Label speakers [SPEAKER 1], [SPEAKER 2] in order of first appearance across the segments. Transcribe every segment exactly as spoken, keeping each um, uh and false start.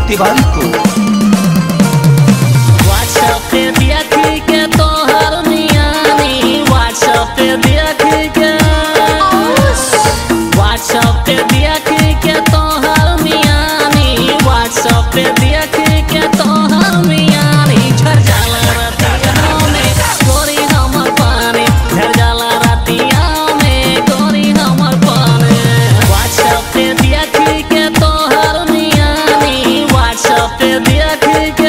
[SPEAKER 1] तिवारी को।
[SPEAKER 2] व्हाट्सएप पे देख के तोहर मियानी, व्हाट्सएप पे देख के व्हाट्सएप पे देख के तोहर मियानी, व्हाट्सएप पे देख के तोहर मियानी। झर जाला रतिया में गोरी हमर पानी, झर जाला रतिया में गोरी हमर पानी। व्हाट्सएप पे देख के तोहर मियानी, व्हाट्सएप पे देख के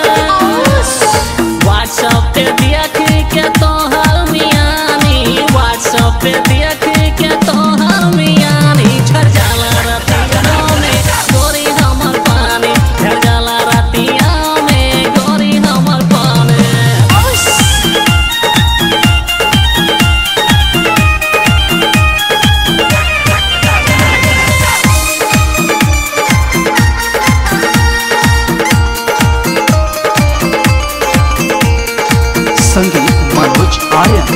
[SPEAKER 2] व्हाट्सएप पे देख के तोहर मियानी, व्हाट्सएप पे देख के तोहर मियानी। झर जाला रतिया में गोरी हमर पानी, झर जाला रतिया में गोरी हमर पानी।
[SPEAKER 1] संगीत मनोज आर्यन।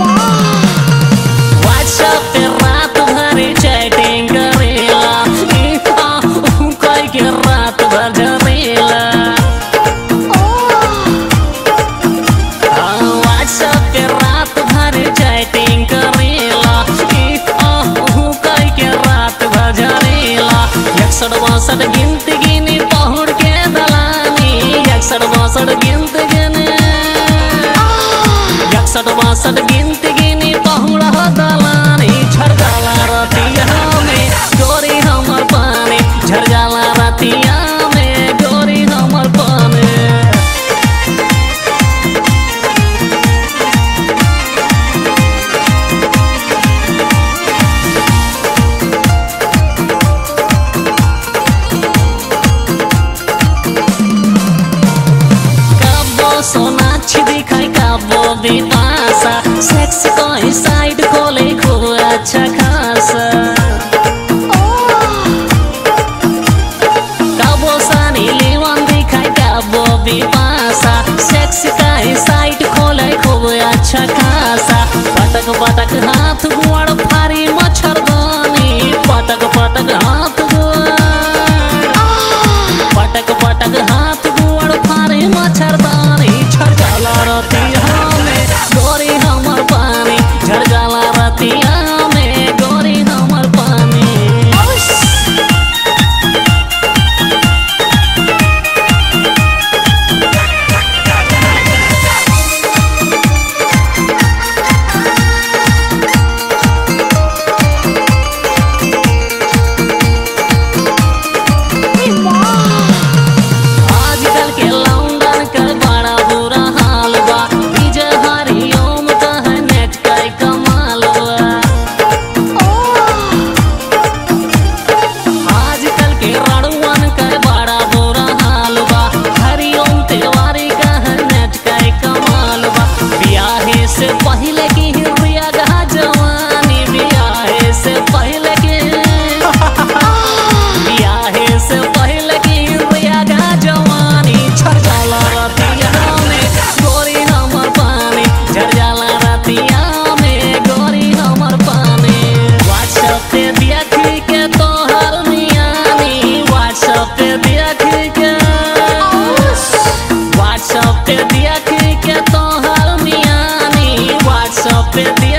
[SPEAKER 2] व्हाट्सएप पे रात भर चैटिंग करेला, कई के रात भर झरेला। व्हाट्सएप पे रात भर चैटिंग करेला, कई के रात भर झरेला। इकसठ बासठ गिनती गिनी पहुड़ के दलानी, इकसठ बासठ गिनती गिनी इकसठ बासठ गिनती गिनी पहुड़ा दलानी। झर जाला रतिया में गोरी हमर पानी, झर जाला रतिया में गोरी हमर पानी। कबो सोनाक्षी दिखाई कबो बिपाशा, सेक्स कोई साइड खोले खूब अच्छा खासा। कबो सनी लियोन दिखाई कबो बिपाशा, सेक्स कोई साइड खोले खूब अच्छा खासा। पटक पटक हाथ गोड़ फारी मच्छरदानी, पटक पटक हाथ गोड़ पटक पटक हाथ गोड़ फारी मच्छरदानी। झर जाला रतिया में गोरी हमर पानी, झर जाला रतिया में गोरी हमर पानी। आजकल के लौंडन का बड़ा बुरा हाल बा, विजय हरिओम का है नेट का कमाल बा। आजकल के रड़ुअन का बड़ा बुरा हाल बा, हरिओम तिवारी का है नेट का कमाल बा। ब्याहे से पहले की हिरिया गा जवानी, ब्याहे से पहले की ब्याहे से पहले की हिरिया गा जवानी। झर जाला रतिया में गोरी हमर पानी, झर जाला रतिया में गोरी हमर पानी। व्हाट्सएप पे देख के तोहर मियानी, व्हाट्सएप पे देख के व्हाट्सएप पे देख के तोहर मियानी, व्हाट्सएप पे देख